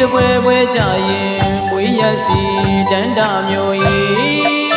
ပွဲပွဲကြရင်မွေးရစီတန်တာမျိုး၏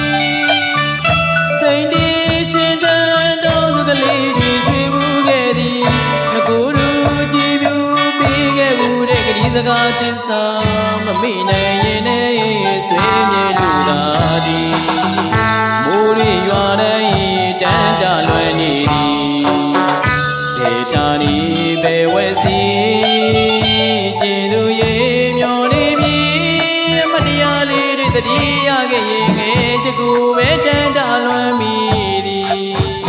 စိန်တီရှင်တန်တော်စကလေးတွေချွေဘူးခဲ့သည်ငကိုလူကြည်ပြူပေးခဲ့ဘူးတဲ့ကတိစကားသစ္စာမမေ့နိုင်ရင်နဲ့ဆွေးမြေလူသာသည်မိုးရီရွာတိုင်းတန်တာလွယ်နေသည်ဒေတာနီပဲဝဲစီကျင်သူရေမျောနေပြီမတရားလေးတွေတတိယခဲ့ရင်ငယ်ချကူပဲတန်တာလွယ်မိသည်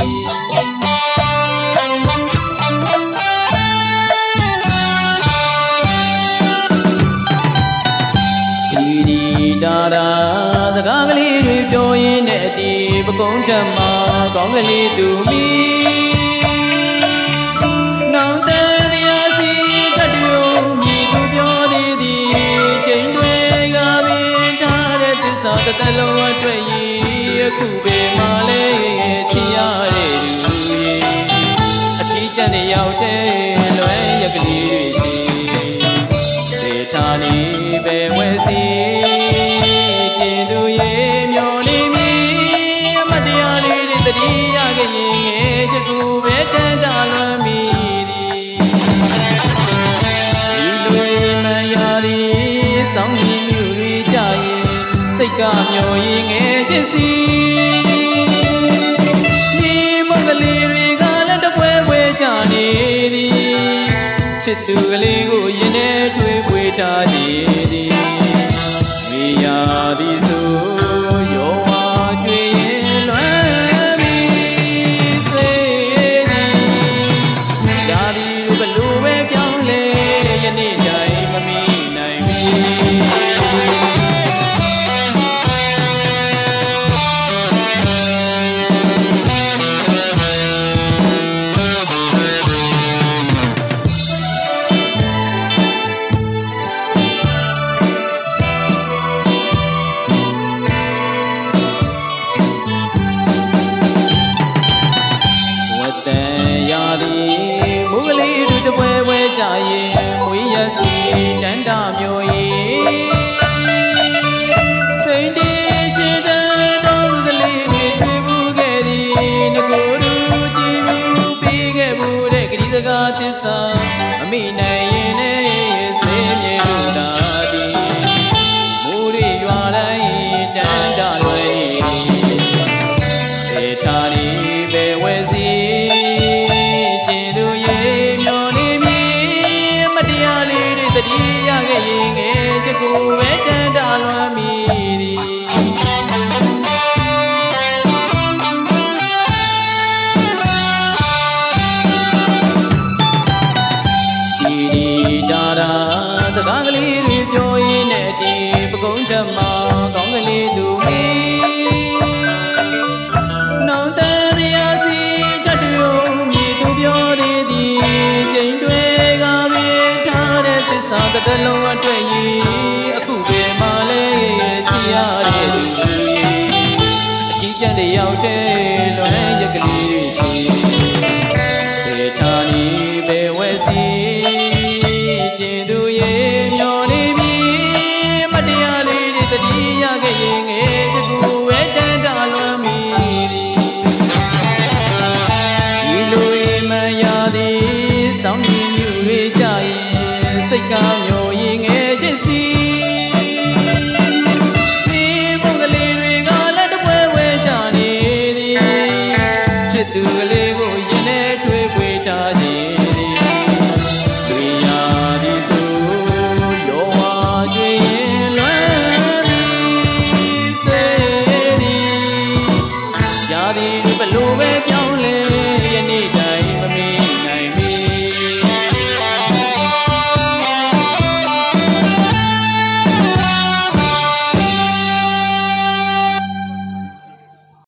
ဒါရာစကားကလေးတွေပြောရင်းနဲ့အတီးပကုံးထက်မှာကောင်းကလေးသူမီနောင်တန်တရားစီတတ်ပြုံမြည်သူပြောသေးသည်ချိန်တွေကပင်ထားတဲ့သစ္စာတစ်သက်လုံးအတွက်ကြီးအခုပဲမှလဲချီရတဲ့လူကြီးအထီးကျန်တဲ့ရောက်တဲ့လွယ်ရကလေးတွေစီစေထာနီပဲဝဲစီတတိယကရင်ငယ်ချကူပဲတန်တာလွန်မိသည်ဒီလွေမယာသည်စောင်းကြီးမြူတွေကြရင်စိတ်ကမျောရင်ငယ်ချစ်စီဒီမုတ်ကလေးတွေကလည်းတပွဲပွဲကြနေသည်ချစ်သူကလေးကိုရင်ထဲထွေးပွေထားကြသည်မေယာသည်ဆိုရောဝါကြွေရင်လွမ်းသစ္စာအမိနိုင်ရင်နဲ့ဆွေးမြေလို့သာသည်မိုးရီရွာတိုင်းတန်တာလွယ်ဒေထာနီပဲဝဲစီကျင်သူရေမျောနေပြီမတရားလေးတွေတတိယခဲ့ရင်ငယ်ချကူပဲတန်တာလွယ်မိသည်ဒါရာစကားကလေးတွေပြောရင်းနဲ့ဒီပကုံးထက်မှာကောင်းကလေးသူမီနောင်တန်တရားစီတတ်ပြုံမြည်သူပြောသေးသည်ချိန်တွေကပင်ထားတဲ့သစ္စာတစ်သက်လုံးအတွက်ကြီးအခုပဲမှလဲချီရတဲ့လူကြီးအကြီးကျန်တဲ့ရောက်တဲ့လွမ်းရကလေး